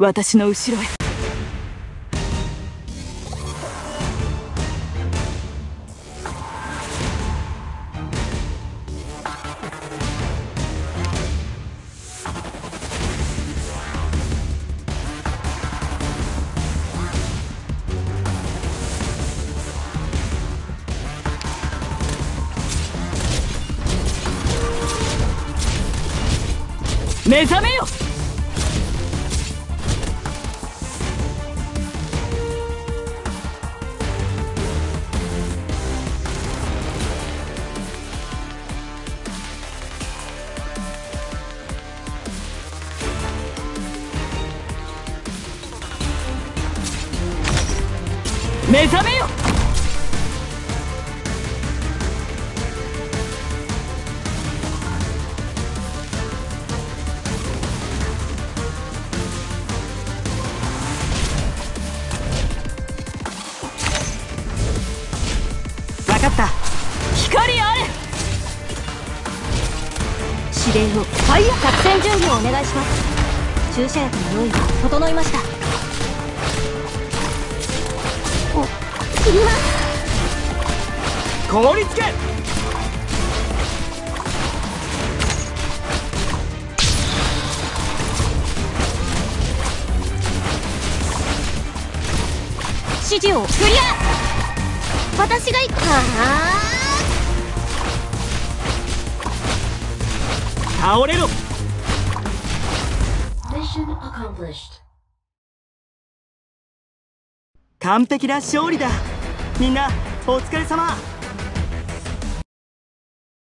私の後ろへ。目覚めよ。目覚めよ。分かった。光あれ。 指令をファイヤー。作戦準備をお願いします。注射薬の用意が整いました。切ります。 凍りつけ。 指示をクリア。私が倒れろ。完璧な勝利だ。みんなお疲れ様。